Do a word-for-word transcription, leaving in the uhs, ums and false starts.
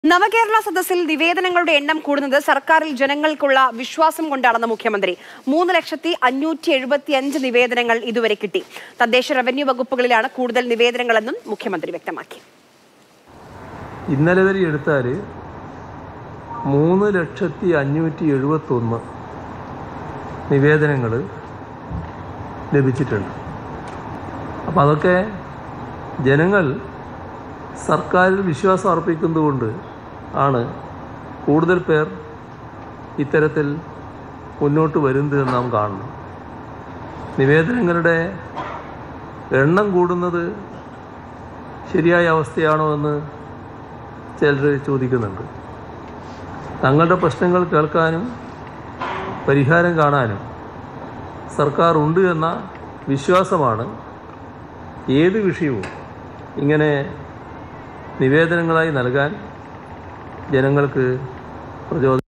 നവകേരള സദസ്സിൽ നിവേദനങ്ങളുടെ എണ്ണം കൂടുന്നത് സർക്കാരിൽ ജനങ്ങൾക്കുള്ള വിശ്വാസം കൊണ്ടാണെന്ന് മുഖ്യമന്ത്രി. മൂന്ന് ലക്ഷത്തി അഞ്ഞൂറ്റി എഴുപത്തി അഞ്ച് നിവേദനങ്ങൾ ഇതുവരെ കിട്ടി. തദ്ദേശ റവന്യൂ വകുപ്പുകളിലാണ് കൂടുതൽ നിവേദനങ്ങളെന്നും മുഖ്യമന്ത്രി വ്യക്തമാക്കി. ഇന്നലെ വരെ എടുത്താൽ മൂന്ന് ലക്ഷത്തി അഞ്ഞൂറ്റി എഴുപത്തി ഒന്ന് നിവേദനങ്ങൾ ലഭിച്ചിട്ടുണ്ട്. അപ്പം അതൊക്കെ ജനങ്ങൾ സർക്കാരിൽ വിശ്വാസം അർപ്പിക്കുന്നതുകൊണ്ട് ആണ് കൂടുതൽ പേർ ഇത്തരത്തിൽ മുന്നോട്ട് വരുന്നത് നാം കാണുന്നു. നിവേദനങ്ങളുടെ എണ്ണം കൂടുന്നത് ശരിയായ അവസ്ഥയാണോ എന്ന് ചിലർ ചോദിക്കുന്നുണ്ട്. തങ്ങളുടെ പ്രശ്നങ്ങൾ കേൾക്കാനും പരിഹാരം കാണാനും സർക്കാർ ഉണ്ട് എന്ന വിശ്വാസമാണ് ഏത് വിഷയവും ഇങ്ങനെ നിവേദനങ്ങളായി നൽകാൻ ജനങ്ങൾക്ക് പ്രചോദനം.